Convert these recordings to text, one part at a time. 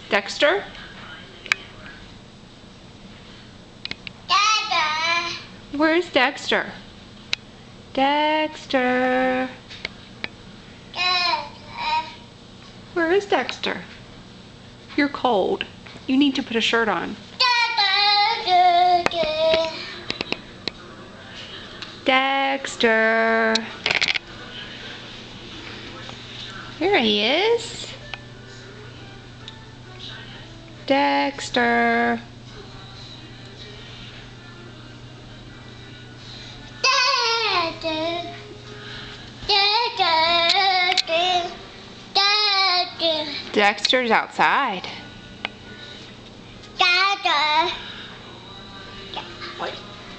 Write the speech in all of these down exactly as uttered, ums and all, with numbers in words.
Dexter? Dada. Where's Dexter? Dexter. Dada. Where is Dexter? You're cold. You need to put a shirt on. Dada. Dexter. There he is. Dexter. Dada. Dada. Dada. Dexter's outside. Dada. What?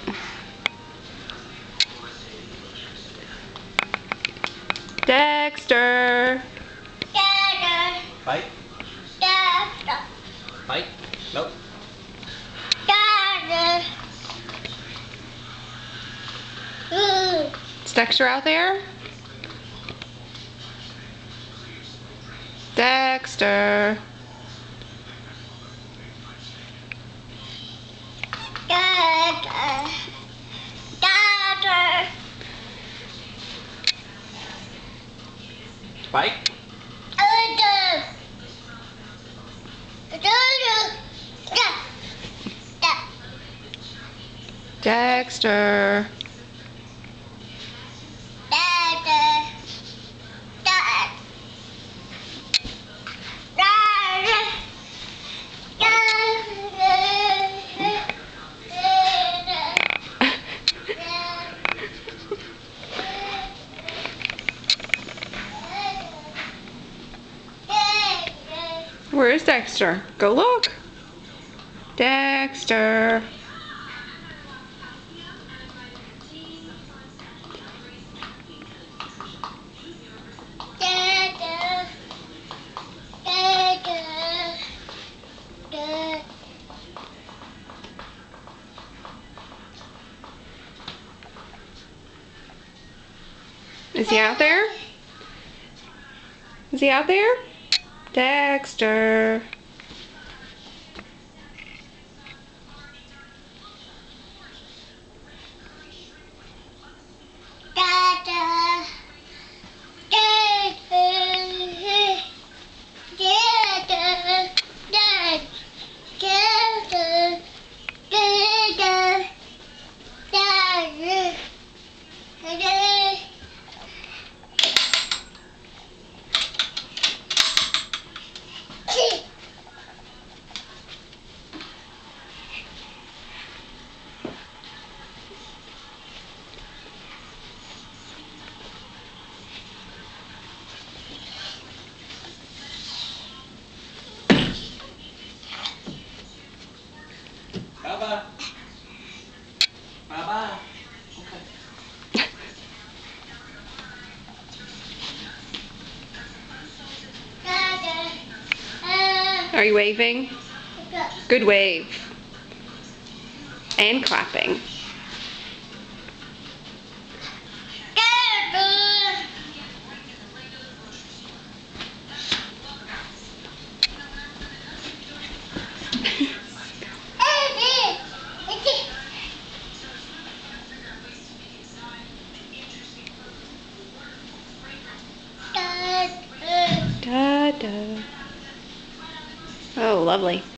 Dexter. Dada. Bite. Dada. Bite. Nope. Dada. Ooh. Is Dexter out there? Dexter. Dada. Dada. Bite. Dada. Dada. Dada. Dexter. Dada. Dada. Where is Dexter? Go look. Dexter. Dada. Dada. Dada. Is he out there? Is he out there? Dexter. Dada. Dada. Dada. Dada. Dada. Dada. Dada. Dada. Baba. Baba. Okay. Dada. Uh, Are you waving? Good wave. And clapping. Dada. Da-da. Oh, lovely.